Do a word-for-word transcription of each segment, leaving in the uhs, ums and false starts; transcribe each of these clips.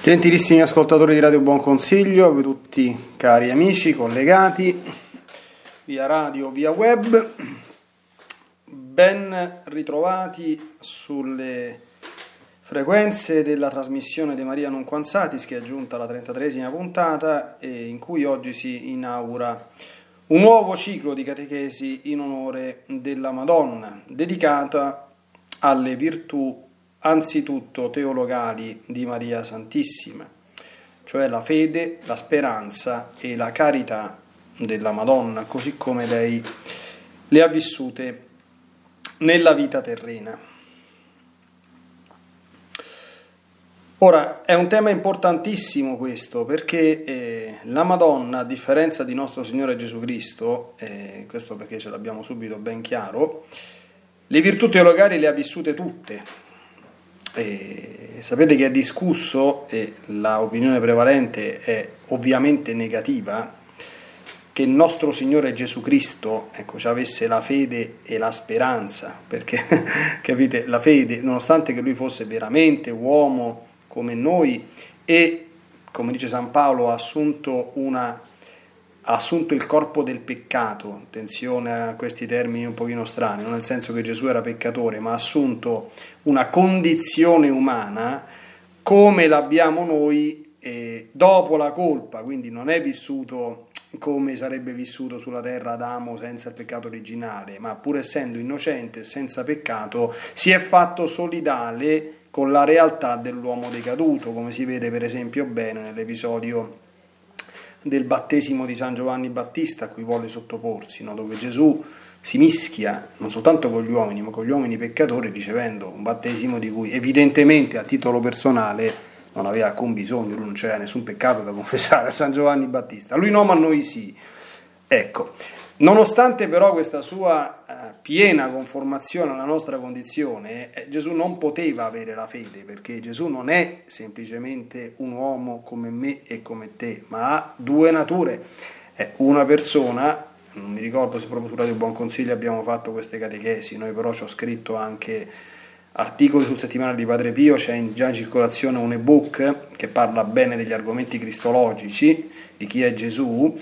Gentilissimi ascoltatori di Radio Buon Consiglio, a tutti cari amici, collegati, via radio, via web, ben ritrovati sulle frequenze della trasmissione De Maria Nunquam Satis, che è giunta alla trentatreesima puntata e in cui oggi si inaugura un nuovo ciclo di catechesi in onore della Madonna, dedicata alle virtù anzitutto teologali di Maria Santissima, cioè la fede, la speranza e la carità della Madonna, così come lei le ha vissute nella vita terrena. Ora, è un tema importantissimo questo, perché eh, la Madonna, a differenza di nostro Signore Gesù Cristo, eh, questo perché ce l'abbiamo subito ben chiaro, le virtù teologali le ha vissute tutte. E sapete che è discusso, e l'opinione prevalente è ovviamente negativa, che il nostro Signore Gesù Cristo, ecco, ci avesse la fede e la speranza, perché capite, la fede, nonostante che lui fosse veramente uomo come noi e, come dice San Paolo, ha assunto una ha assunto il corpo del peccato, attenzione a questi termini un pochino strani, non nel senso che Gesù era peccatore, ma ha assunto una condizione umana come l'abbiamo noi eh, dopo la colpa, quindi non è vissuto come sarebbe vissuto sulla terra Adamo senza il peccato originale, ma pur essendo innocente e senza peccato si è fatto solidale con la realtà dell'uomo decaduto, come si vede per esempio bene nell'episodio del battesimo di San Giovanni Battista a cui volle sottoporsi, no? Dove Gesù si mischia non soltanto con gli uomini ma con gli uomini peccatori, ricevendo un battesimo di cui evidentemente a titolo personale non aveva alcun bisogno, lui non c'era nessun peccato da confessare a San Giovanni Battista, lui no ma noi sì. Ecco, nonostante però questa sua eh, piena conformazione alla nostra condizione, eh, Gesù non poteva avere la fede, perché Gesù non è semplicemente un uomo come me e come te, ma ha due nature. È una persona, non mi ricordo se proprio su Radio Buon Consiglio abbiamo fatto queste catechesi, noi però ci ho scritto anche articoli sul settimanale di Padre Pio, c'è già in circolazione un ebook che parla bene degli argomenti cristologici, di chi è Gesù,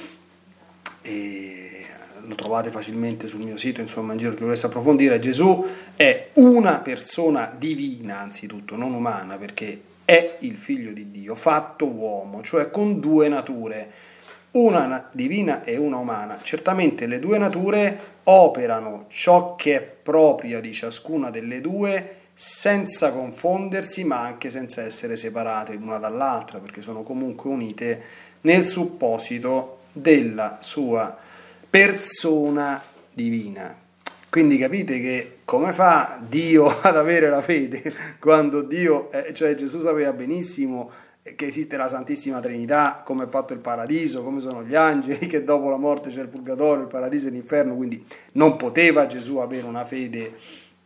e lo trovate facilmente sul mio sito, insomma in giro chi volesse approfondire. Gesù è una persona divina anzitutto, non umana, perché è il figlio di Dio fatto uomo, cioè con due nature, una divina e una umana. Certamente le due nature operano ciò che è proprio di ciascuna delle due senza confondersi, ma anche senza essere separate l'una dall'altra, perché sono comunque unite nel supposito della sua persona divina. Quindi capite che come fa Dio ad avere la fede quando Dio, eh, cioè Gesù sapeva benissimo che esiste la Santissima Trinità, come è fatto il paradiso, come sono gli angeli, che dopo la morte c'è il purgatorio, il paradiso e l'inferno, quindi non poteva Gesù avere una fede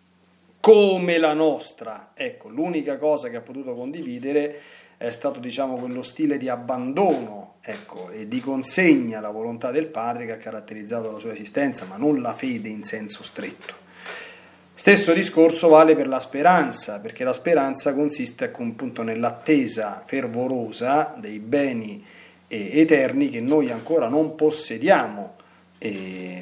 come la nostra. Ecco, l'unica cosa che ha potuto condividere è stato, diciamo, quello stile di abbandono, ecco, e di consegna alla volontà del Padre che ha caratterizzato la sua esistenza, ma non la fede in senso stretto. Stesso discorso vale per la speranza, perché la speranza consiste appunto nell'attesa fervorosa dei beni eh, eterni che noi ancora non possediamo e,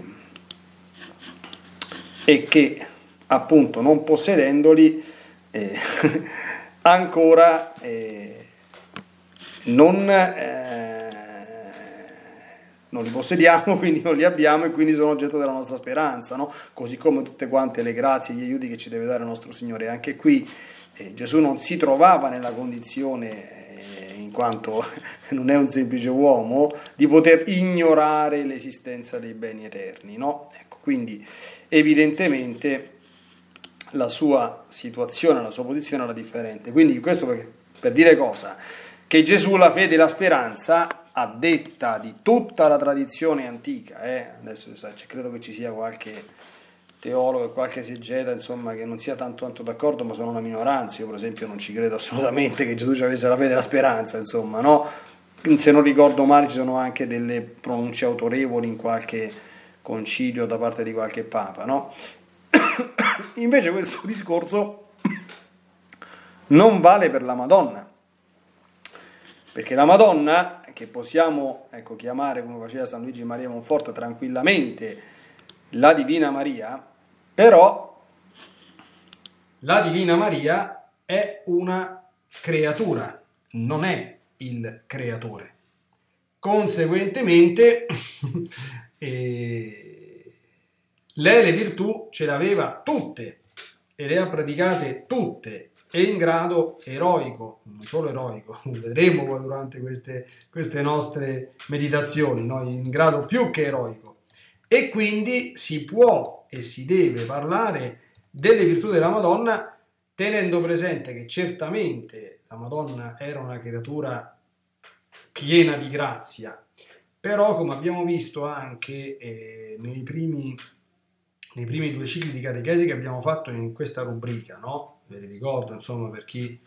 e che appunto non possedendoli eh, ancora eh, non, eh, non li possediamo, quindi non li abbiamo e quindi sono oggetto della nostra speranza, no? Così come tutte quante le grazie e gli aiuti che ci deve dare il nostro Signore. Anche qui eh, Gesù non si trovava nella condizione, eh, in quanto non è un semplice uomo, di poter ignorare l'esistenza dei beni eterni, no? Ecco, quindi evidentemente la sua situazione, la sua posizione era differente. Quindi questo per, per dire cosa? Che Gesù la fede e la speranza, a detta di tutta la tradizione antica, eh? Adesso credo che ci sia qualche teologo e qualche esegeta, insomma, che non sia tanto, tanto d'accordo, ma sono una minoranza. Io per esempio non ci credo assolutamente che Gesù ci avesse la fede e la speranza, insomma, no? Se non ricordo male ci sono anche delle pronunce autorevoli in qualche concilio da parte di qualche papa, no? Invece questo discorso non vale per la Madonna, perché la Madonna, che possiamo ecco, chiamare, come faceva San Luigi Maria Monforte, tranquillamente la Divina Maria, però la Divina Maria è una creatura, non è il creatore. Conseguentemente eh, lei le virtù ce le aveva tutte e le ha praticate tutte, e in grado eroico, non solo eroico, vedremo poi durante queste, queste nostre meditazioni, no? In grado più che eroico. E quindi si può e si deve parlare delle virtù della Madonna, tenendo presente che certamente la Madonna era una creatura piena di grazia, però come abbiamo visto anche eh, nei primi nei primi due cicli di catechesi che abbiamo fatto in questa rubrica, no? Ve li ricordo, insomma, per chi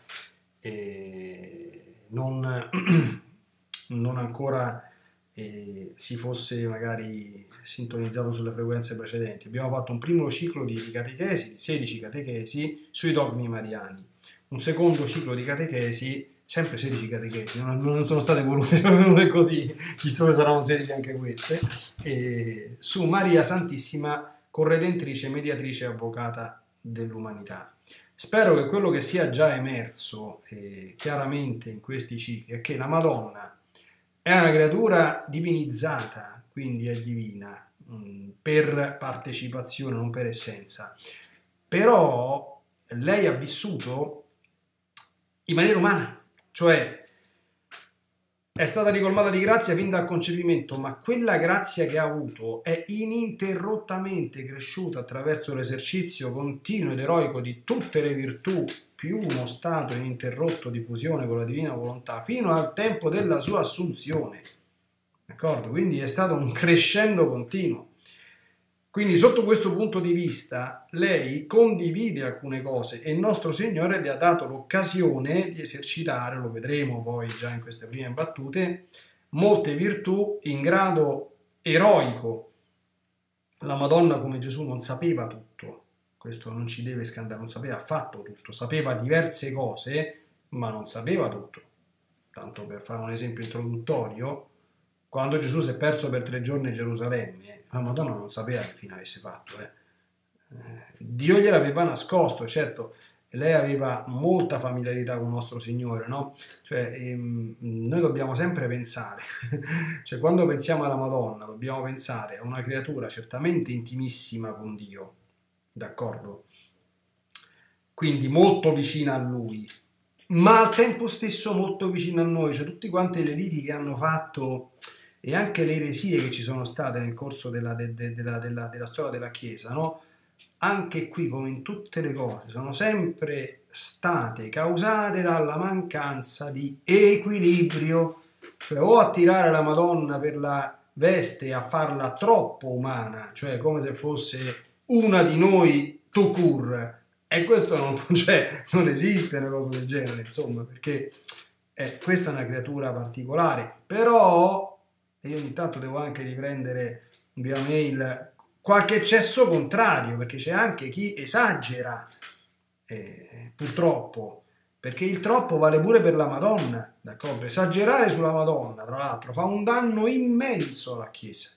eh, non, non ancora eh, si fosse magari sintonizzato sulle frequenze precedenti. Abbiamo fatto un primo ciclo di catechesi, sedici catechesi sui dogmi mariani, un secondo ciclo di catechesi, sempre sedici catechesi, non, non sono state volute, sono venute così, chissà se saranno sedici anche queste, eh, su Maria Santissima, corredentrice, mediatrice e avvocata dell'umanità. Spero che quello che sia già emerso eh, chiaramente in questi cicli è che la Madonna è una creatura divinizzata, quindi è divina, mh, per partecipazione, non per essenza. Però lei ha vissuto in maniera umana, cioè è stata ricolmata di grazia fin dal concepimento, ma quella grazia che ha avuto è ininterrottamente cresciuta attraverso l'esercizio continuo ed eroico di tutte le virtù, più uno stato ininterrotto di fusione con la divina volontà, fino al tempo della sua assunzione. D'accordo? Quindi è stato un crescendo continuo. Quindi sotto questo punto di vista lei condivide alcune cose e il nostro Signore le ha dato l'occasione di esercitare, lo vedremo poi già in queste prime battute, molte virtù in grado eroico. La Madonna come Gesù non sapeva tutto, questo non ci deve scandare, non sapeva affatto tutto, sapeva diverse cose ma non sapeva tutto. Tanto per fare un esempio introduttorio, quando Gesù si è perso per tre giorni a Gerusalemme, la Madonna non sapeva che fine avesse fatto. Eh. Dio gliel'aveva nascosto, certo, lei aveva molta familiarità con il nostro Signore, no? Cioè, ehm, noi dobbiamo sempre pensare, cioè quando pensiamo alla Madonna, dobbiamo pensare a una creatura certamente intimissima con Dio, d'accordo? Quindi molto vicina a Lui, ma al tempo stesso molto vicina a noi, cioè tutte quante le liti che hanno fatto e anche le eresie che ci sono state nel corso della, de, de, della, della, della storia della Chiesa, no? Anche qui, come in tutte le cose, sono sempre state causate dalla mancanza di equilibrio, cioè o a tirare la Madonna per la veste e a farla troppo umana, cioè come se fosse una di noi tout court, e questo non, cioè, non esiste una cosa del genere, insomma, perché eh, questa è una creatura particolare, però e io ogni tanto devo anche riprendere via mail qualche eccesso contrario, perché c'è anche chi esagera, eh, purtroppo, perché il troppo vale pure per la Madonna, d'accordo? Esagerare sulla Madonna, tra l'altro, fa un danno immenso alla Chiesa.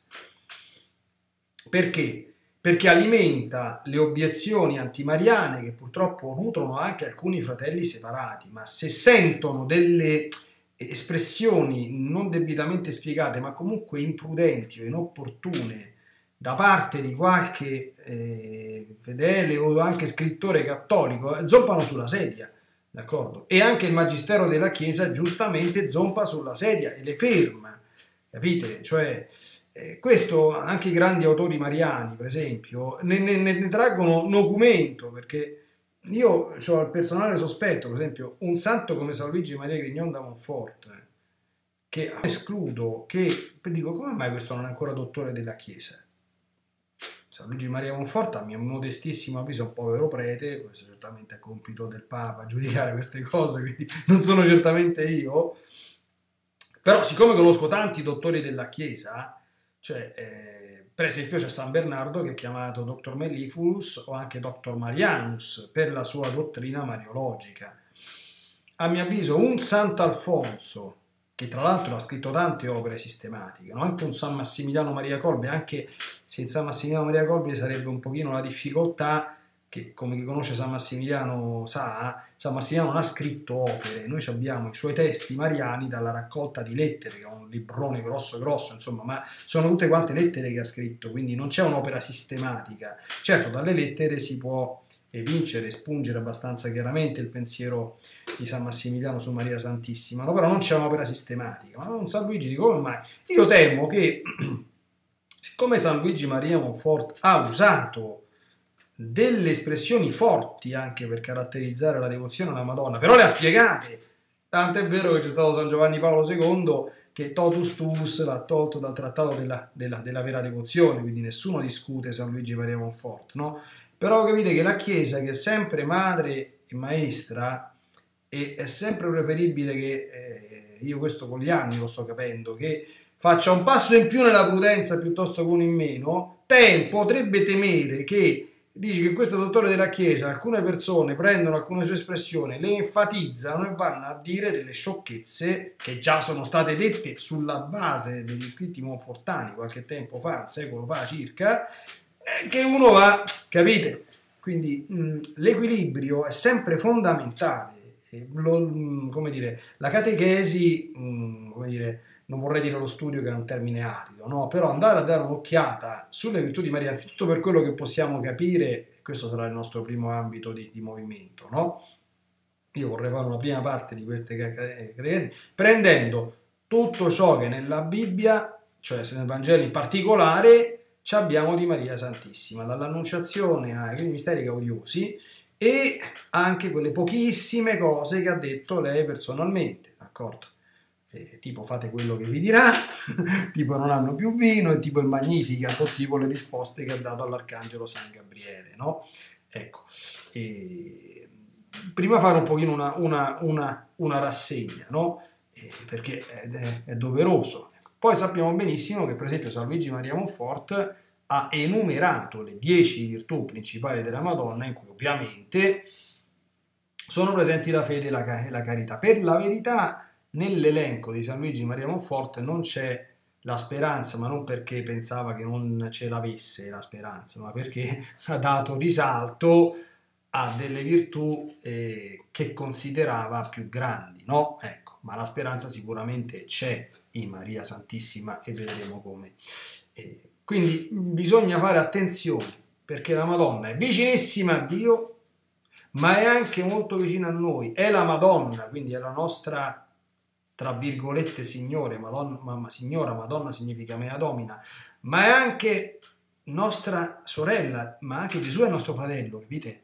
Perché? Perché alimenta le obiezioni antimariane che purtroppo nutrono anche alcuni fratelli separati, ma se sentono delle espressioni non debitamente spiegate, ma comunque imprudenti o inopportune da parte di qualche eh, fedele o anche scrittore cattolico, zompano sulla sedia, d'accordo? E anche il magistero della Chiesa giustamente zompa sulla sedia e le ferma, capite? Cioè, eh, questo anche i grandi autori mariani, per esempio, ne, ne, ne traggono nocumento, perché io ho il personale sospetto, per esempio, un santo come San Luigi Maria Grignon da Monforte, che escludo, che dico, come mai questo non è ancora dottore della Chiesa? San Luigi Maria Monforte, a mio modestissimo avviso, è un povero prete, questo certamente è compito del Papa giudicare queste cose, quindi non sono certamente io, però siccome conosco tanti dottori della Chiesa, cioè... Eh, per esempio c'è San Bernardo che è chiamato Doctor Mellifluus o anche Doctor Marianus per la sua dottrina mariologica. A mio avviso un Sant'Alfonso che tra l'altro ha scritto tante opere sistematiche, no? Anche un San Massimiliano Maria Colbe, anche se in San Massimiliano Maria Colbe sarebbe un pochino la difficoltà, che come chi conosce San Massimiliano sa, San Massimiliano non ha scritto opere, noi abbiamo i suoi testi mariani dalla raccolta di lettere, che è un librone grosso grosso, insomma, ma sono tutte quante lettere che ha scritto, quindi non c'è un'opera sistematica. Certo, dalle lettere si può evincere, espungere abbastanza chiaramente il pensiero di San Massimiliano su Maria Santissima, no? Però non c'è un'opera sistematica. Ma non San Luigi, come mai? Io temo che, siccome San Luigi Maria Monfort ha usato delle espressioni forti anche per caratterizzare la devozione alla Madonna, però le ha spiegate, tant'è vero che c'è stato San Giovanni Paolo secondo che totus tuus l'ha tolto dal trattato della, della, della vera devozione, quindi nessuno discute San Luigi Maria Monfort, no? Però capite che la Chiesa, che è sempre madre e maestra, e è sempre preferibile che, eh, io questo con gli anni lo sto capendo, che faccia un passo in più nella prudenza piuttosto che uno in meno, tem- potrebbe temere che dici che questo dottore della Chiesa, alcune persone prendono alcune sue espressioni, le enfatizzano e vanno a dire delle sciocchezze che già sono state dette sulla base degli scritti monfortani qualche tempo fa, un secolo fa circa, eh, che uno va, capite? Quindi mh, l'equilibrio è sempre fondamentale. Lo, come dire, la catechesi, mh, come dire, non vorrei dire lo studio che è un termine arido, no? Però andare a dare un'occhiata sulle virtù di Maria, anzitutto per quello che possiamo capire, questo sarà il nostro primo ambito di, di movimento, no? Io vorrei fare una prima parte di queste catechesi, prendendo tutto ciò che nella Bibbia, cioè nel Vangelo in particolare, ci abbiamo di Maria Santissima, dall'Annunciazione ai misteri gaudiosi, e anche quelle pochissime cose che ha detto lei personalmente, d'accordo? Eh, tipo fate quello che vi dirà, tipo non hanno più vino, e tipo il Magnificat, o tipo le risposte che ha dato all'Arcangelo San Gabriele, no? Ecco, e prima fare un pochino una, una, una, una rassegna, no? Eh, perché è, è doveroso. Ecco. Poi sappiamo benissimo che per esempio San Luigi Maria Monfort ha enumerato le dieci virtù principali della Madonna, in cui ovviamente sono presenti la fede e la, la carità. Per la verità, nell'elenco di San Luigi Maria Monfort non c'è la speranza, ma non perché pensava che non ce l'avesse la speranza, ma perché ha dato risalto a delle virtù eh, che considerava più grandi, no? Ecco, ma la speranza sicuramente c'è in Maria Santissima e vedremo come. Eh, quindi bisogna fare attenzione, perché la Madonna è vicinissima a Dio, ma è anche molto vicina a noi. È la Madonna, quindi è la nostra, tra virgolette, Signore, Madonna, ma, Signora, Madonna significa mea domina, ma è anche nostra sorella, ma anche Gesù è nostro fratello, capite?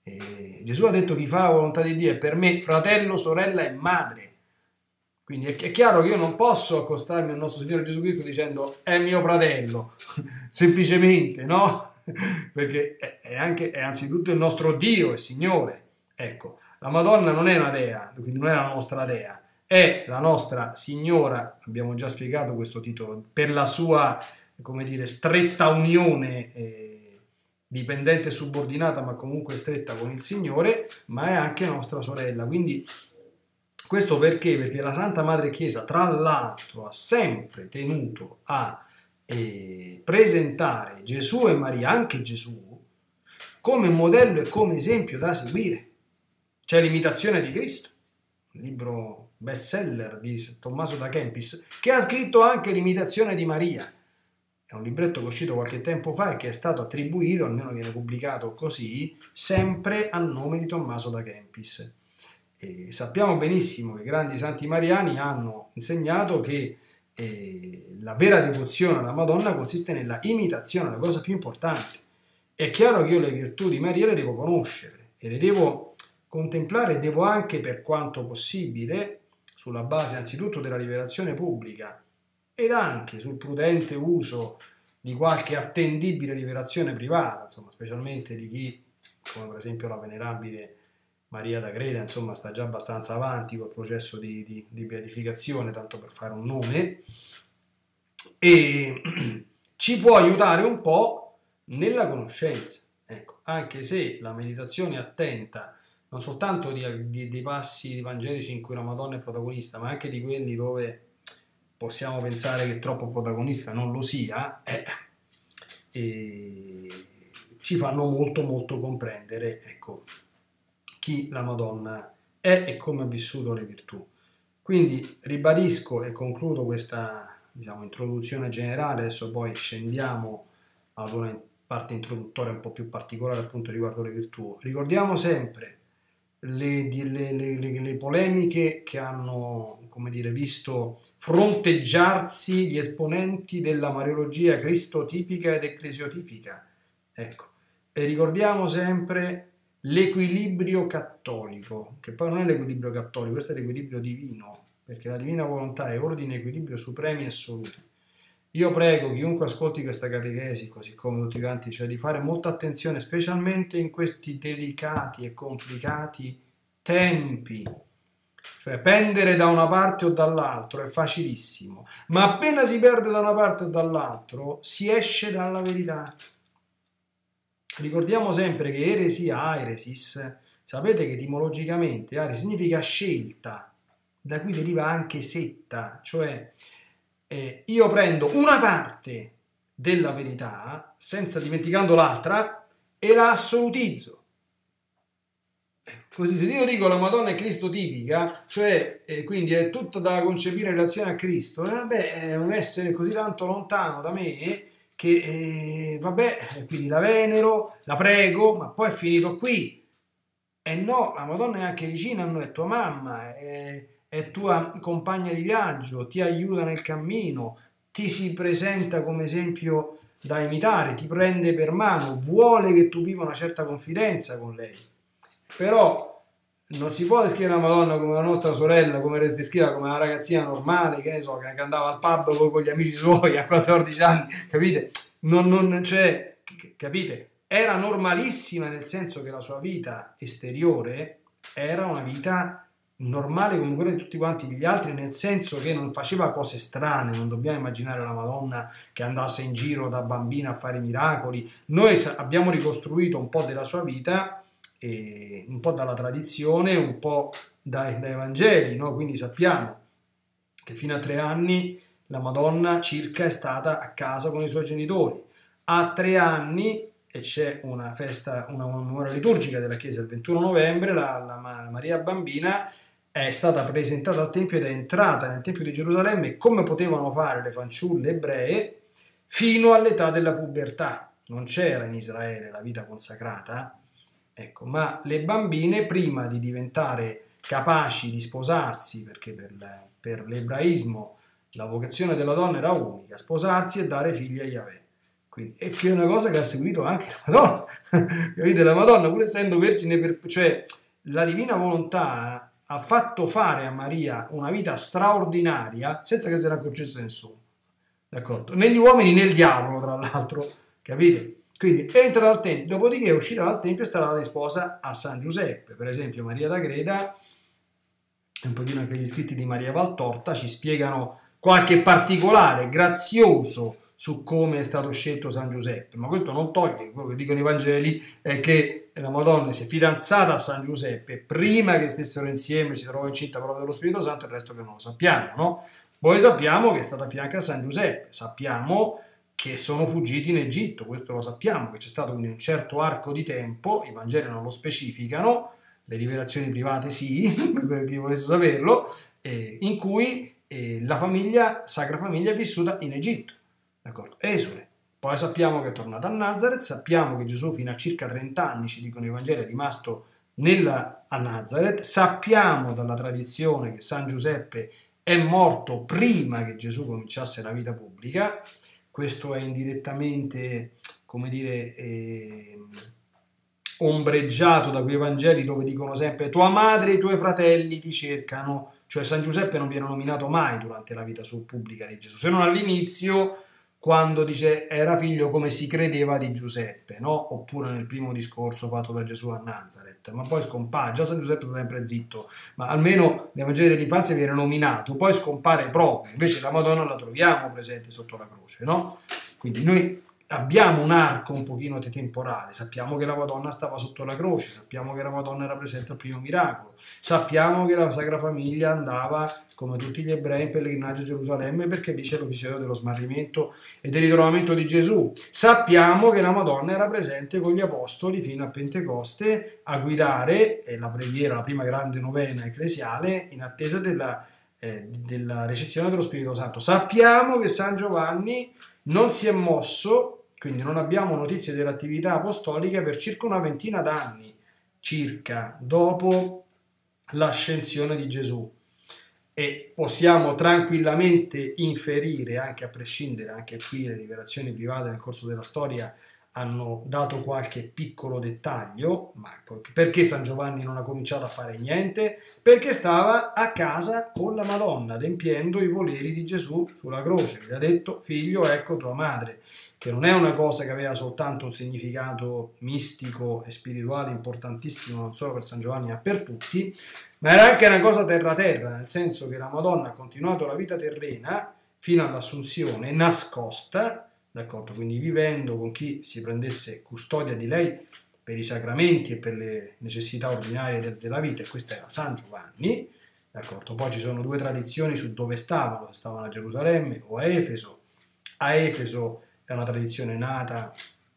Eh, Gesù ha detto chi fa la volontà di Dio è per me fratello, sorella e madre. Quindi è, è chiaro che io non posso accostarmi al nostro Signore Gesù Cristo dicendo è mio fratello, semplicemente, no? Perché è, è, anche, è anzitutto il nostro Dio e Signore. Ecco, la Madonna non è una dea, quindi non è la nostra dea, è la nostra Signora, abbiamo già spiegato questo titolo, per la sua, come dire, stretta unione eh, dipendente e subordinata, ma comunque stretta con il Signore, ma è anche nostra sorella. Quindi questo perché? Perché la Santa Madre Chiesa, tra l'altro, ha sempre tenuto a eh, presentare Gesù e Maria, anche Gesù, come modello e come esempio da seguire. C'è l'imitazione di Cristo, un libro bestseller di Tommaso da Kempis, che ha scritto anche l'imitazione di Maria. È un libretto che è uscito qualche tempo fa e che è stato attribuito, almeno viene pubblicato così, sempre a nome di Tommaso da Kempis. E sappiamo benissimo che i grandi santi mariani hanno insegnato che eh, la vera devozione alla Madonna consiste nella imitazione, la cosa più importante. È chiaro che io le virtù di Maria le devo conoscere e le devo contemplare e devo anche, per quanto possibile, sulla base anzitutto della rivelazione pubblica ed anche sul prudente uso di qualche attendibile rivelazione privata, insomma, specialmente di chi, come per esempio la venerabile Maria d'Agreda, insomma, sta già abbastanza avanti col processo di, di, di beatificazione, tanto per fare un nome, e ci può aiutare un po' nella conoscenza, ecco, anche se la meditazione attenta non soltanto di, di- dei passi evangelici in cui la Madonna è protagonista, ma anche di quelli dove possiamo pensare che troppo protagonista non lo sia, eh, e ci fanno molto molto comprendere, ecco, chi la Madonna è e come ha vissuto le virtù. Quindi ribadisco e concludo questa, diciamo, introduzione generale, adesso poi scendiamo ad una parte introduttoria un po' più particolare appunto riguardo le virtù. Ricordiamo sempre le, le, le, le polemiche che hanno, come dire, visto fronteggiarsi gli esponenti della mariologia cristotipica ed ecclesiotipica. Ecco. E ricordiamo sempre l'equilibrio cattolico, che poi non è l'equilibrio cattolico, questo è l'equilibrio divino, perché la divina volontà è ordine e equilibrio supremi e assoluti. Io prego chiunque ascolti questa catechesi, così come tutti quanti, cioè di fare molta attenzione, specialmente in questi delicati e complicati tempi. Cioè pendere da una parte o dall'altro è facilissimo, ma appena si perde da una parte o dall'altro si esce dalla verità. Ricordiamo sempre che eresia, airesis, sapete che etimologicamente aire significa scelta, da cui deriva anche setta, cioè eh, io prendo una parte della verità, senza dimenticando l'altra, e la assolutizzo. Così se io dico la Madonna è Cristo tipica, cioè eh, quindi è tutto da concepire in relazione a Cristo, eh, vabbè, è un essere così tanto lontano da me che, eh, vabbè, quindi la venero, la prego, ma poi è finito qui. E no, la Madonna è anche vicina a noi, è tua mamma, è, è tua compagna di viaggio, ti aiuta nel cammino, ti si presenta come esempio da imitare, ti prende per mano, vuole che tu viva una certa confidenza con lei. Però non si può descrivere la Madonna come la nostra sorella, come descriverla come una ragazzina normale, che ne so, che andava al pub con, con gli amici suoi a quattordici anni, capite? Non, non, cioè, capite? Era normalissima nel senso che la sua vita esteriore era una vita normale come quella di tutti quanti gli altri, nel senso che non faceva cose strane, non dobbiamo immaginare la Madonna che andasse in giro da bambina a fare miracoli. Noi abbiamo ricostruito un po' della sua vita, e un po' dalla tradizione, un po' dai, dai Vangeli, no? Quindi sappiamo che fino a tre anni la Madonna circa è stata a casa con i suoi genitori. A tre anni, e c'è una festa, una memoria liturgica della Chiesa il ventuno novembre, la, la Maria Bambina è stata presentata al Tempio ed è entrata nel Tempio di Gerusalemme come potevano fare le fanciulle ebree fino all'età della pubertà. Non c'era in Israele la vita consacrata, ecco, ma le bambine prima di diventare capaci di sposarsi, perché per, per l'ebraismo la vocazione della donna era unica, sposarsi e dare figli a Yahweh. Quindi, e che è una cosa che ha seguito anche la Madonna, capite? La Madonna, pur essendo vergine, per, cioè la divina volontà ha fatto fare a Maria una vita straordinaria senza che se ne accorgesse nessuno, d'accordo? Né gli uomini né il diavolo, tra l'altro, capite? Quindi entra dal Tempio, dopodiché è uscita dal Tempio e starà di sposa a San Giuseppe. Per esempio Maria d'Agreda, un pochino anche gli scritti di Maria Valtorta, ci spiegano qualche particolare grazioso su come è stato scelto San Giuseppe, ma questo non toglie quello che dicono i Vangeli, è che la Madonna si è fidanzata a San Giuseppe prima che stessero insieme, si trovò incinta proprio dello Spirito Santo, il resto che non lo sappiamo, no? Poi sappiamo che è stata a fianco a San Giuseppe, sappiamo che sono fuggiti in Egitto, questo lo sappiamo, che c'è stato quindi un certo arco di tempo, i Vangeli non lo specificano, le rivelazioni private sì, per chi volesse saperlo, eh, in cui eh, la famiglia, Sacra Famiglia, è vissuta in Egitto, d'accordo? Esule. Poi sappiamo che è tornata a Nazareth, sappiamo che Gesù fino a circa trenta anni, ci dicono i Vangeli, è rimasto nella, a Nazareth, sappiamo dalla tradizione che San Giuseppe è morto prima che Gesù cominciasse la vita pubblica. Questo è indirettamente, come dire, eh, ombreggiato da quei Vangeli dove dicono sempre tua madre e i tuoi fratelli ti cercano, cioè San Giuseppe non viene nominato mai durante la vita pubblica di Gesù, se non all'inizio, quando dice era figlio come si credeva di Giuseppe, no? Oppure nel primo discorso fatto da Gesù a Nazareth, ma poi scompare, già San Giuseppe è sempre zitto, ma almeno nei Vangeli dell'infanzia viene nominato, poi scompare proprio, invece la Madonna la troviamo presente sotto la croce, no? Quindi noi abbiamo un arco un pochino temporale, sappiamo che la Madonna stava sotto la croce, sappiamo che la Madonna era presente al primo miracolo, sappiamo che la Sacra Famiglia andava, come tutti gli ebrei, in pellegrinaggio a Gerusalemme perché lì c'è l'episodio dello smarrimento e del ritrovamento di Gesù, sappiamo che la Madonna era presente con gli apostoli fino a Pentecoste a guidare eh, la preghiera, la prima grande novena ecclesiale in attesa della, eh, della ricezione dello Spirito Santo. Sappiamo che San Giovanni non si è mosso, quindi non abbiamo notizie dell'attività apostolica per circa una ventina d'anni, circa, dopo l'ascensione di Gesù. E possiamo tranquillamente inferire, anche a prescindere, anche qui le rivelazioni private nel corso della storia hanno dato qualche piccolo dettaglio, ma perché San Giovanni non ha cominciato a fare niente? Perché stava a casa con la Madonna, adempiendo i voleri di Gesù sulla croce. Gli ha detto: figlio, ecco tua madre, che non è una cosa che aveva soltanto un significato mistico e spirituale importantissimo, non solo per San Giovanni ma per tutti, ma era anche una cosa terra-terra, nel senso che la Madonna ha continuato la vita terrena fino all'Assunzione, nascosta, d'accordo? Quindi vivendo con chi si prendesse custodia di lei per i sacramenti e per le necessità ordinarie de- della vita, e questo era San Giovanni, d'accordo? Poi ci sono due tradizioni su dove stavano, se stavano a Gerusalemme o a Efeso. A Efeso è una tradizione nata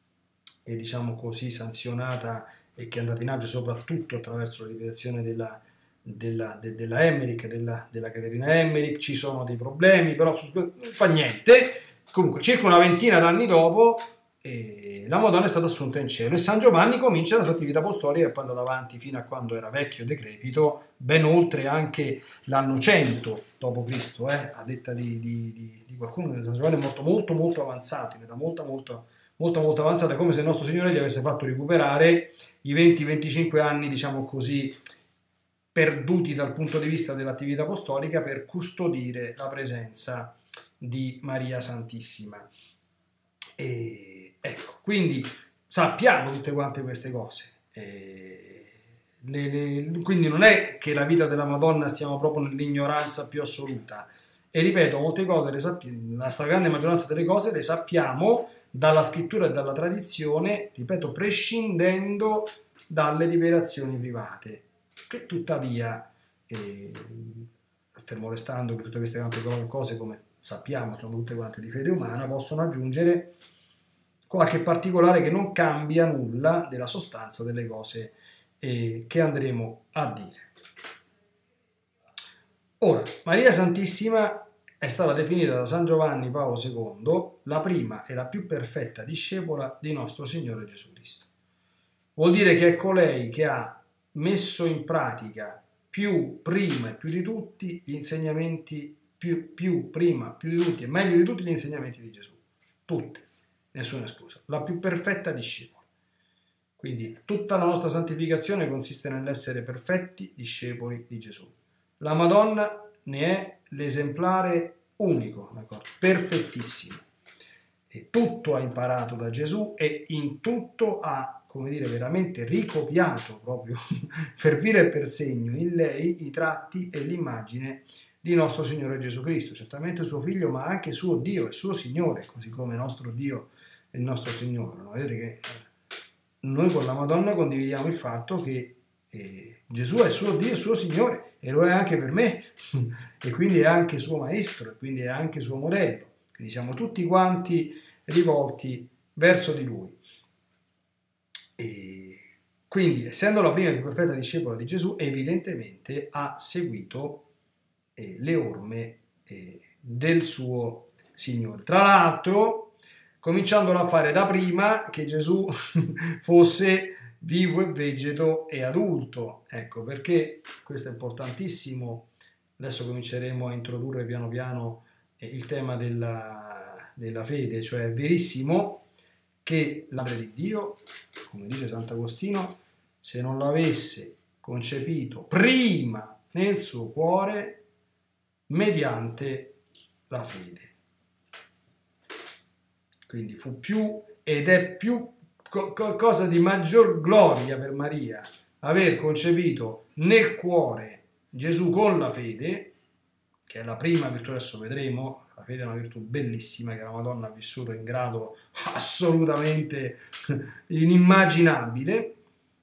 e, diciamo così, sanzionata e che è andata in agio soprattutto attraverso la rivelazione della della, de, della Emmerich, della, della Caterina Emmerich. Ci sono dei problemi, però non fa niente. Comunque circa una ventina d'anni dopo eh, la Madonna è stata assunta in cielo e San Giovanni comincia la sua attività apostolica e poi andò avanti fino a quando era vecchio e decrepito, ben oltre anche l'anno cento dopo Cristo, eh, a detta di, di, di, di qualcuno. San Giovanni è molto molto molto avanzato, in età molto molto molto molto avanzata, è come se il nostro Signore gli avesse fatto recuperare i venti venticinque anni, diciamo così, perduti dal punto di vista dell'attività apostolica per custodire la presenza di Maria Santissima. E ecco, quindi sappiamo tutte quante queste cose. E le, le, quindi non è che la vita della Madonna stiamo proprio nell'ignoranza più assoluta. E ripeto, molte cose, le sappiamo, la stragrande maggioranza delle cose le sappiamo dalla scrittura e dalla tradizione, ripeto, prescindendo dalle rivelazioni private, che tuttavia, eh, fermo restando che tutte queste tante cose, come sappiamo, sono tutte quante di fede umana, possono aggiungere qualche particolare che non cambia nulla della sostanza delle cose eh, che andremo a dire. Ora, Maria Santissima è stata definita da San Giovanni Paolo secondo la prima e la più perfetta discepola di nostro Signore Gesù Cristo. Vuol dire che è colei che ha messo in pratica più prima e più di tutti gli insegnamenti, più, più prima, più di tutti e meglio di tutti gli insegnamenti di Gesù. Tutte, nessuna esclusa. La più perfetta discepola. Quindi tutta la nostra santificazione consiste nell'essere perfetti discepoli di Gesù. La Madonna ne è l'esemplare unico, d'accordo? Perfettissimo. E tutto ha imparato da Gesù e in tutto ha, come dire, veramente ricopiato proprio per filo e per segno in lei i tratti e l'immagine di nostro Signore Gesù Cristo, certamente suo figlio, ma anche suo Dio e suo Signore, così come nostro Dio e il nostro Signore. No? Vedete che noi con la Madonna condividiamo il fatto che eh, Gesù è suo Dio e suo Signore, e lo è anche per me, e quindi è anche suo maestro, e quindi è anche suo modello. Quindi siamo tutti quanti rivolti verso di lui. E quindi, essendo la prima e più perfetta discepola di Gesù, evidentemente ha seguito eh, le orme eh, del suo Signore. Tra l'altro, cominciandolo a fare da prima che Gesù fosse vivo e vegeto e adulto. Ecco perché questo è importantissimo. Adesso cominceremo a introdurre piano piano eh, il tema della, della fede, cioè è verissimo che la madre di Dio, come dice Sant'Agostino, se non l'avesse concepito prima nel suo cuore mediante la fede. Quindi fu più ed è più co- cosa di maggior gloria per Maria aver concepito nel cuore Gesù con la fede che è la prima virtù, adesso vedremo, la fede è una virtù bellissima che la Madonna ha vissuto in grado assolutamente inimmaginabile,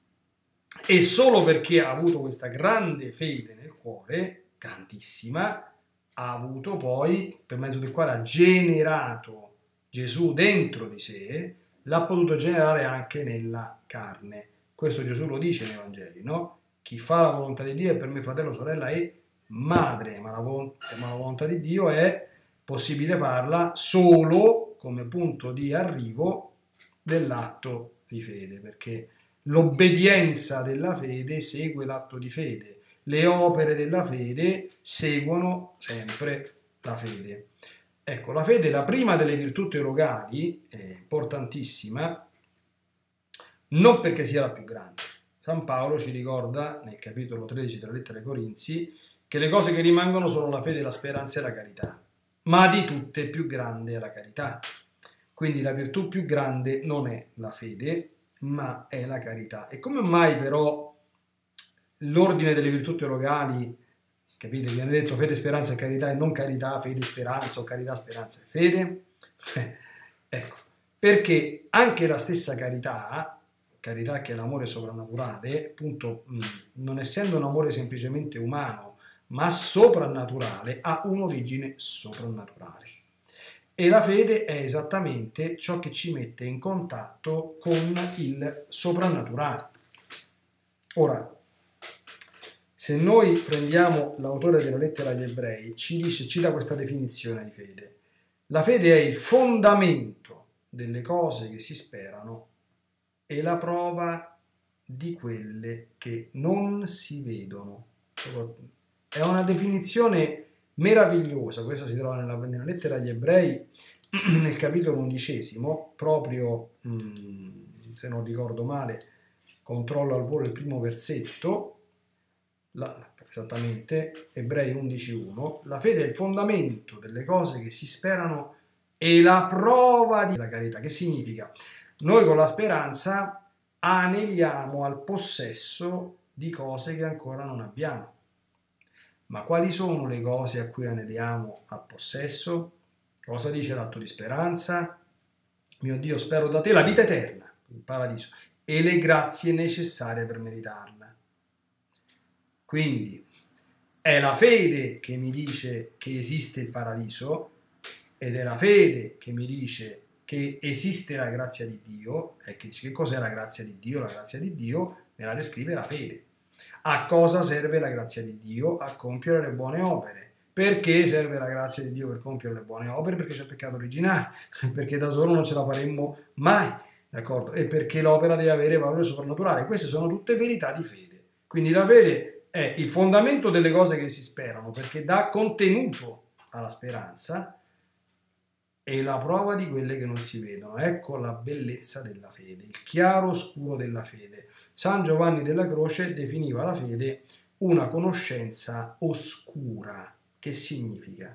e solo perché ha avuto questa grande fede nel cuore, grandissima, ha avuto poi, per mezzo del quale ha generato Gesù dentro di sé, l'ha potuto generare anche nella carne. Questo Gesù lo dice nei Vangeli, no? Chi fa la volontà di Dio è per me fratello, sorella e madre, ma la, volontà, ma la volontà di Dio è possibile farla solo come punto di arrivo dell'atto di fede, perché l'obbedienza della fede segue l'atto di fede, le opere della fede seguono sempre la fede. Ecco, la fede è la prima delle virtù teologali, è importantissima, non perché sia la più grande. San Paolo ci ricorda, nel capitolo tredici della lettera ai Corinzi, che le cose che rimangono sono la fede, la speranza e la carità, ma di tutte più grande è la carità. Quindi la virtù più grande non è la fede, ma è la carità. E come mai però l'ordine delle virtù teologali, capite, viene detto fede, speranza e carità e non carità, fede, speranza o carità, speranza e fede? Ecco, perché anche la stessa carità, carità che è l'amore soprannaturale, appunto, non essendo un amore semplicemente umano, ma soprannaturale, ha un'origine soprannaturale. E la fede è esattamente ciò che ci mette in contatto con il soprannaturale. Ora, se noi prendiamo l'autore della lettera agli Ebrei, ci dice, ci dà questa definizione di fede. La fede è il fondamento delle cose che si sperano e la prova di quelle che non si vedono. È una definizione meravigliosa, questa si trova nella, nella lettera agli Ebrei, nel capitolo undicesimo, proprio, mh, se non ricordo male, controllo al volo il primo versetto, la, esattamente, Ebrei undici uno, la fede è il fondamento delle cose che si sperano e la prova della carità. Che significa? Noi con la speranza aneliamo al possesso di cose che ancora non abbiamo. Ma quali sono le cose a cui aneliamo al possesso? Cosa dice l'atto di speranza? Mio Dio, spero da te la vita eterna, il paradiso, e le grazie necessarie per meritarla. Quindi è la fede che mi dice che esiste il paradiso ed è la fede che mi dice che esiste la grazia di Dio. E che dice che cos'è la grazia di Dio? La grazia di Dio me la descrive la fede. A cosa serve la grazia di Dio? A compiere le buone opere. Perché serve la grazia di Dio per compiere le buone opere? Perché c'è il peccato originale, perché da solo non ce la faremmo mai, d'accordo? E perché l'opera deve avere valore soprannaturale. Queste sono tutte verità di fede. Quindi la fede è il fondamento delle cose che si sperano, perché dà contenuto alla speranza, e la prova di quelle che non si vedono. Ecco la bellezza della fede, il chiaro oscuro della fede. San Giovanni della Croce definiva la fede una conoscenza oscura. Che significa?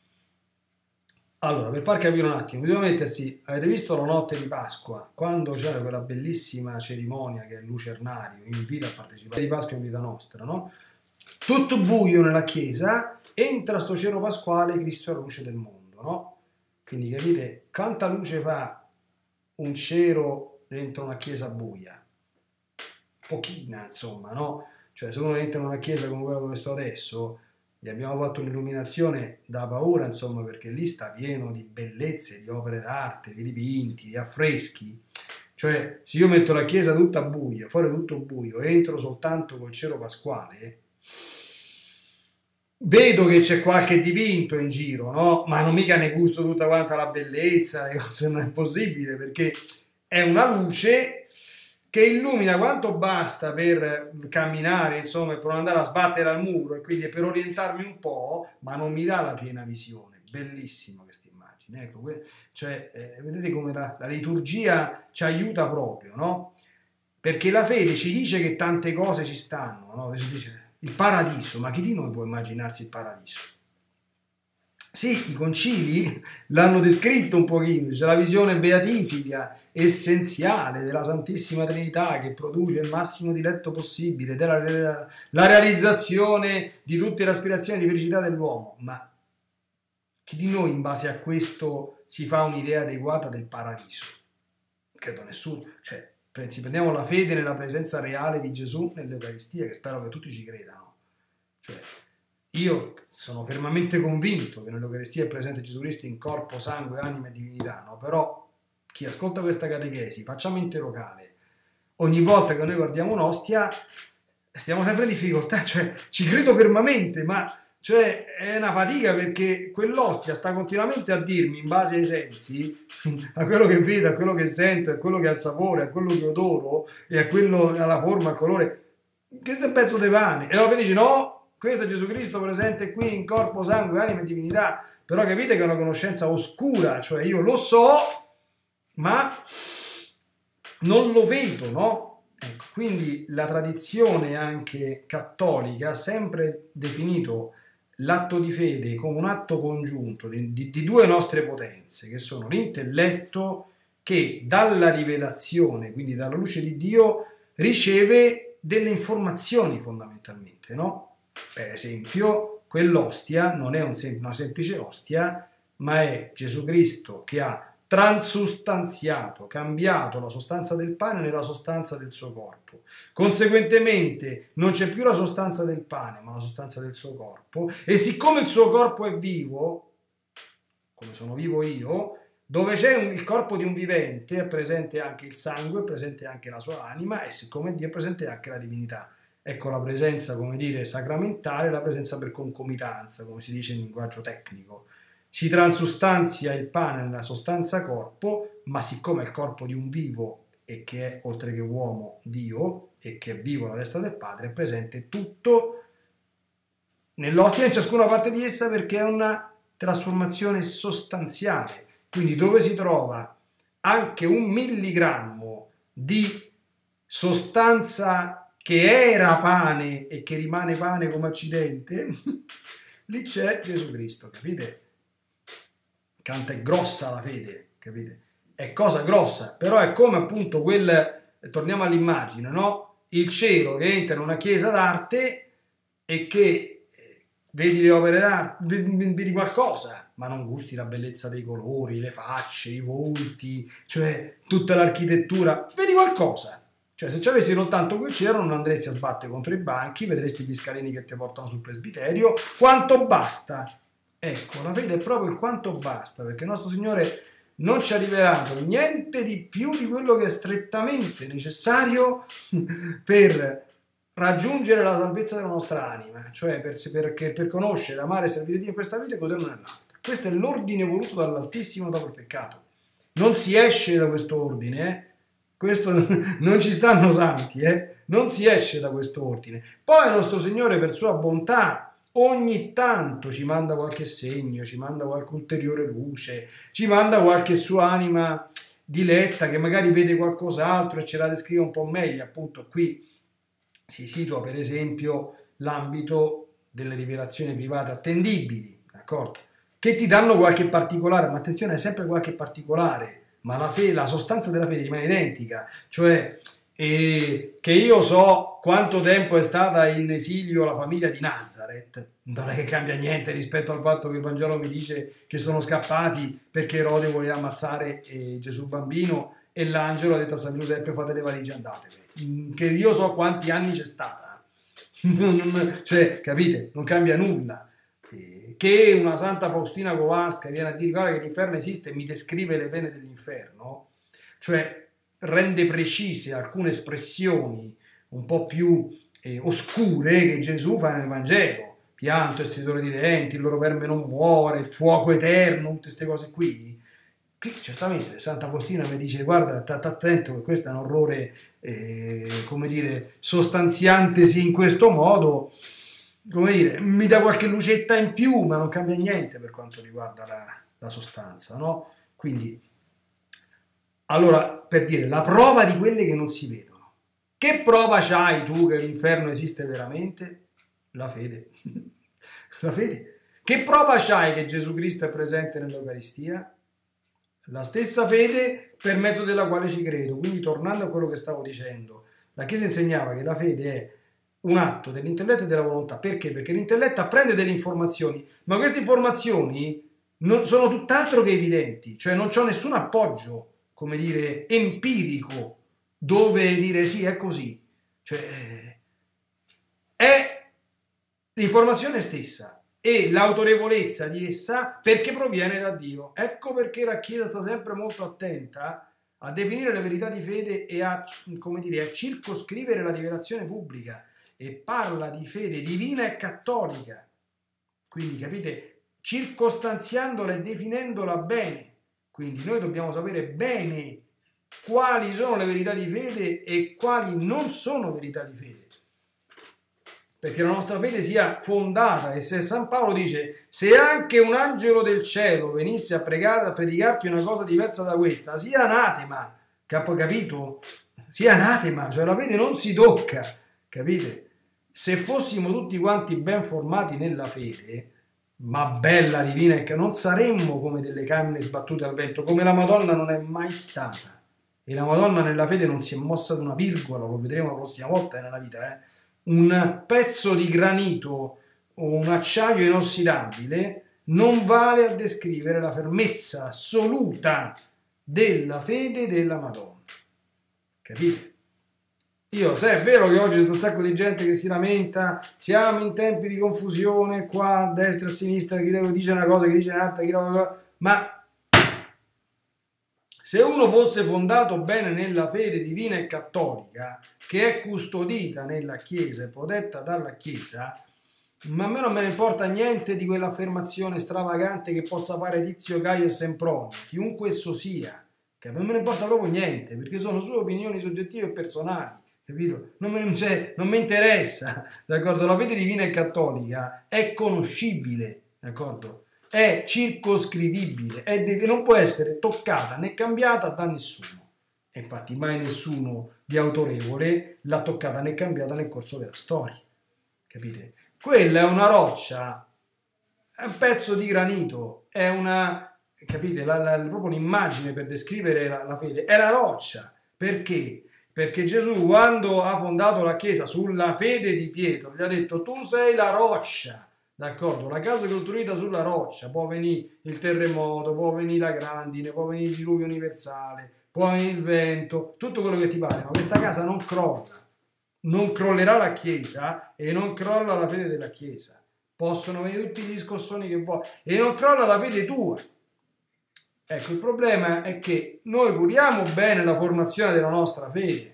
Allora, per far capire un attimo, bisogna mettersi, avete visto la notte di Pasqua, quando c'era quella bellissima cerimonia che è il lucernario, invita a partecipare di Pasqua in vita nostra, no? Tutto buio nella chiesa, entra sto cero pasquale, Cristo è la luce del mondo, no? Quindi capite, quanta luce fa un cero dentro una chiesa buia? Pochina, insomma, no? Cioè, se uno entra in una chiesa come quella dove sto adesso, gli abbiamo fatto un'illuminazione da paura, insomma, perché lì sta pieno di bellezze, di opere d'arte, di dipinti, di affreschi. Cioè, se io metto la chiesa tutta buia, fuori tutto buio, entro soltanto col cero pasquale, vedo che c'è qualche dipinto in giro, no? Ma non mica ne gusto tutta quanta la bellezza, le cose, non è possibile, perché è una luce che illumina quanto basta per camminare, insomma, per non andare a sbattere al muro e quindi per orientarmi un po', ma non mi dà la piena visione. Bellissima questa immagine, ecco, cioè, eh, vedete come la, la liturgia ci aiuta proprio, no? Perché la fede ci dice che tante cose ci stanno, no? Si dice, il paradiso, ma chi di noi può immaginarsi il paradiso? sì, i concili l'hanno descritto un pochino, c'è la visione beatifica essenziale della Santissima Trinità che produce il massimo diletto possibile, della la realizzazione di tutte le aspirazioni di felicità dell'uomo, ma chi di noi in base a questo si fa un'idea adeguata del paradiso? Credo nessuno, cioè se prendiamo la fede nella presenza reale di Gesù nell'Eucaristia, che spero che tutti ci credano, cioè io sono fermamente convinto che nell'Eucaristia è presente Gesù Cristo in corpo, sangue, anima e divinità, no? Però chi ascolta questa catechesi, facciamo interrogare, ogni volta che noi guardiamo un'ostia stiamo sempre in difficoltà, cioè ci credo fermamente, ma cioè è una fatica perché quell'ostia sta continuamente a dirmi in base ai sensi, a quello che vedo, a quello che sento, a quello che ha il sapore, a quello che odoro e a quello alla forma, al colore, questo è un pezzo di pane, e allora dice no, questo è Gesù Cristo presente qui in corpo, sangue, anima e divinità, però capite che è una conoscenza oscura, cioè io lo so, ma non lo vedo, no? Ecco, quindi la tradizione anche cattolica ha sempre definito l'atto di fede come un atto congiunto di, di, di due nostre potenze, che sono l'intelletto che dalla rivelazione, quindi dalla luce di Dio, riceve delle informazioni fondamentalmente, no? Per esempio, quell'ostia non è un sem- una semplice ostia, ma è Gesù Cristo che ha transustanziato, cambiato la sostanza del pane nella sostanza del suo corpo. Conseguentemente non c'è più la sostanza del pane, ma la sostanza del suo corpo, e siccome il suo corpo è vivo, come sono vivo io, dove c'è un, il corpo di un vivente, è presente anche il sangue, è presente anche la sua anima, e siccome Dio è presente anche la divinità. Ecco la presenza, come dire, sacramentale, la presenza per concomitanza, come si dice in linguaggio tecnico. Si transustanzia il pane nella sostanza corpo, ma siccome è il corpo di un vivo e che è, oltre che uomo, Dio, e che è vivo alla destra del Padre, è presente tutto nell'ostia in ciascuna parte di essa perché è una trasformazione sostanziale. Quindi dove si trova anche un milligrammo di sostanza che era pane e che rimane pane come accidente, lì c'è Gesù Cristo, capite? Quanto è grossa la fede, capite? È cosa grossa, però è come appunto quel, torniamo all'immagine, no? Il cielo che entra in una chiesa d'arte e che vedi le opere d'arte, vedi qualcosa, ma non gusti la bellezza dei colori, le facce, i volti, cioè tutta l'architettura, vedi qualcosa. Cioè se ci avessi soltanto quel cielo non andresti a sbattere contro i banchi, vedresti gli scalini che ti portano sul presbiterio, quanto basta. Ecco, la fede è proprio il quanto basta, perché il nostro Signore non ci ha rivelato niente di più di quello che è strettamente necessario per raggiungere la salvezza della nostra anima, cioè per, per, per conoscere, amare e servire Dio in questa vita e goderlo nell'altra. Questo è l'ordine voluto dall'Altissimo dopo il peccato. Non si esce da questo ordine, eh? Questo non ci stanno santi, eh? Non si esce da questo ordine. Poi il nostro Signore per sua bontà ogni tanto ci manda qualche segno, ci manda qualche ulteriore luce, ci manda qualche sua anima diletta che magari vede qualcos'altro e ce la descrive un po' meglio. Appunto qui si situa per esempio l'ambito delle rivelazioni private attendibili, d'accordo? Che ti danno qualche particolare, ma attenzione, è sempre qualche particolare, ma la, fede, la sostanza della fede rimane identica, cioè eh, che io so quanto tempo è stata in esilio la famiglia di Nazareth, non è che cambia niente rispetto al fatto che il Vangelo mi dice che sono scappati perché Erode voleva ammazzare eh, Gesù bambino e l'angelo ha detto a San Giuseppe fate le valigie andatevene, che io so quanti anni c'è stata, cioè capite, non cambia nulla. Che una Santa Faustina Kowalska viene a dire guarda che l'inferno esiste e mi descrive le pene dell'inferno, cioè rende precise alcune espressioni un po' più eh, oscure che Gesù fa nel Vangelo, pianto e stridore di denti, il loro verme non muore, il fuoco eterno, tutte queste cose qui. Qui certamente Santa Faustina mi dice guarda, state attento che questo è un orrore eh, come dire sostanziantesi in questo modo, come dire, mi dà qualche lucetta in più, ma non cambia niente per quanto riguarda la, la sostanza, no? Quindi, allora, per dire, la prova di quelle che non si vedono. Che prova c'hai tu che l'inferno esiste veramente? La fede. La fede. Che prova c'hai che Gesù Cristo è presente nell'Eucaristia? La stessa fede per mezzo della quale ci credo. Quindi, tornando a quello che stavo dicendo, la Chiesa insegnava che la fede è un atto dell'intelletto e della volontà. Perché? Perché l'intelletto apprende delle informazioni, ma queste informazioni non sono tutt'altro che evidenti, cioè non c'ho nessun appoggio, come dire, empirico, dove dire sì, è così. Cioè, è l'informazione stessa e l'autorevolezza di essa perché proviene da Dio. Ecco perché la Chiesa sta sempre molto attenta a definire le verità di fede e a, come dire, a circoscrivere la rivelazione pubblica, e parla di fede divina e cattolica. Quindi, capite, circostanziandola e definendola bene. Quindi noi dobbiamo sapere bene quali sono le verità di fede e quali non sono verità di fede, perché la nostra fede sia fondata. E se San Paolo dice: se anche un angelo del cielo venisse a, pregare, a predicarti una cosa diversa da questa, sia anatema. Capo, capito? Sia anatema, cioè la fede non si tocca, capite? Se fossimo tutti quanti ben formati nella fede, ma bella, divina, e che non saremmo come delle canne sbattute al vento, come la Madonna non è mai stata. E la Madonna nella fede non si è mossa di una virgola, lo vedremo la prossima volta nella vita, eh? Un pezzo di granito o un acciaio inossidabile non vale a descrivere la fermezza assoluta della fede della Madonna. Capite? Io, se è vero che oggi c'è un sacco di gente che si lamenta, siamo in tempi di confusione, qua a destra e a sinistra, chi dice una cosa, chi dice un'altra, chi una cosa, ma se uno fosse fondato bene nella fede divina e cattolica, che è custodita nella Chiesa e protetta dalla Chiesa, ma a me non me ne importa niente di quell'affermazione stravagante che possa fare Tizio, Caio e Sempronio, chiunque esso sia, che non me ne importa proprio niente, perché sono sue opinioni soggettive e personali. Capito? Non mi, cioè, non mi interessa, d'accordo? La fede divina e cattolica è conoscibile, d'accordo? È circoscrivibile, è de- non può essere toccata né cambiata da nessuno. E infatti mai nessuno di autorevole l'ha toccata né cambiata nel corso della storia. Capite? Quella è una roccia, è un pezzo di granito, è una, capite? La, la, proprio un'immagine per descrivere la, la fede, è la roccia. Perché? Perché Gesù, quando ha fondato la Chiesa sulla fede di Pietro, gli ha detto: tu sei la roccia, d'accordo? La casa è costruita sulla roccia, può venire il terremoto, può venire la grandine, può venire il diluvio universale, può venire il vento, tutto quello che ti pare, ma questa casa non crolla. Non crollerà la Chiesa e non crolla la fede della Chiesa. Possono venire tutti gli scossoni che vuoi e non crolla la fede tua. Ecco, il problema è che noi curiamo bene la formazione della nostra fede.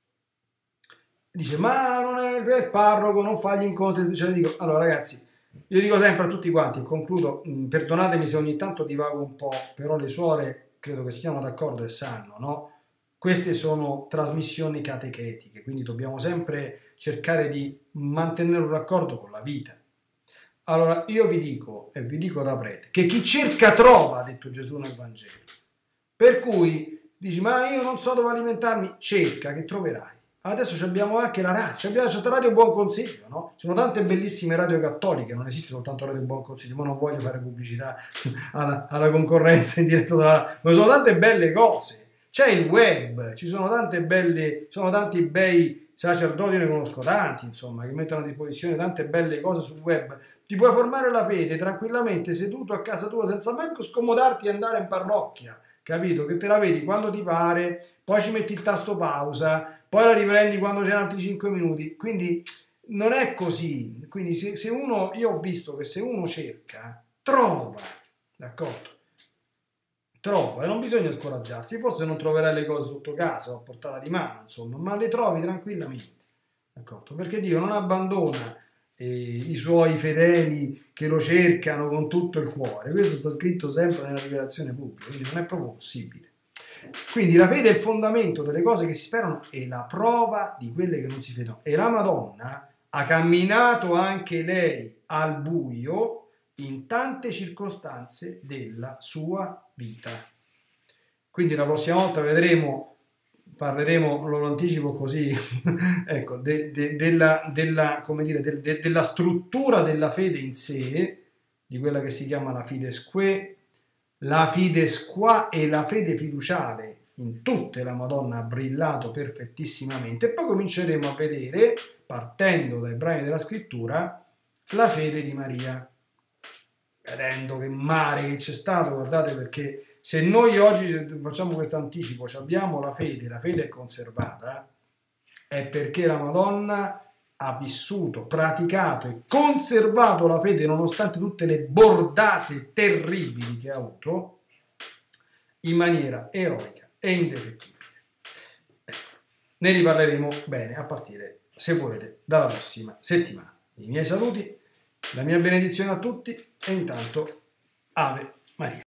Dice: ma non è il parroco, non fa gli incontri. Cioè, dico, allora ragazzi, io dico sempre a tutti quanti, e concludo, mh, perdonatemi se ogni tanto divago un po', però le suore credo che siano d'accordo e sanno, no? Queste sono trasmissioni catechetiche, quindi dobbiamo sempre cercare di mantenere un raccordo con la vita. Allora io vi dico, e vi dico da prete, che chi cerca trova, ha detto Gesù nel Vangelo. Per cui dici: ma io non so dove alimentarmi, cerca che troverai. Adesso abbiamo anche la radio, abbiamo la radio Buon Consiglio, no? Ci sono tante bellissime radio cattoliche, non esiste soltanto radio Buon Consiglio, ma non voglio fare pubblicità alla, alla concorrenza in diretta dalla... ma sono tante belle cose. C'è il web, ci sono tante belle, ci sono tanti bei sacerdoti, ne conosco tanti, insomma, che mettono a disposizione tante belle cose sul web. Ti puoi formare la fede tranquillamente seduto a casa tua senza manco scomodarti e andare in parrocchia, capito? Che te la vedi quando ti pare, poi ci metti il tasto pausa, poi la riprendi quando c'erano altri cinque minuti. Quindi non è così. Quindi se, se uno, io ho visto che se uno cerca, trova, d'accordo? Trova, e non bisogna scoraggiarsi, forse non troverai le cose sotto casa o a portata di mano, insomma, ma le trovi tranquillamente, d'accordo? Perché Dio non abbandona eh, i suoi fedeli che lo cercano con tutto il cuore. Questo sta scritto sempre nella rivelazione pubblica, quindi non è proprio possibile. Quindi la fede è il fondamento delle cose che si sperano e la prova di quelle che non si vedono. E la Madonna ha camminato anche lei al buio in tante circostanze della sua vita. Quindi la prossima volta vedremo, parleremo, lo anticipo così, ecco, de, de, della, della, come dire, de, de, della struttura della fede in sé, di quella che si chiama la fides que, la fides qua e la fede fiduciale. In tutte la Madonna ha brillato perfettissimamente, e poi cominceremo a vedere, partendo dai brani della scrittura, la fede di Maria, vedendo che mare che c'è stato. Guardate, perché se noi oggi facciamo questo anticipo, abbiamo la fede, la fede è conservata, è perché la Madonna ha vissuto, praticato e conservato la fede nonostante tutte le bordate terribili che ha avuto, in maniera eroica e indefettibile. Ne riparleremo bene a partire, se volete, dalla prossima settimana. I miei saluti, la mia benedizione a tutti, e intanto Ave Maria.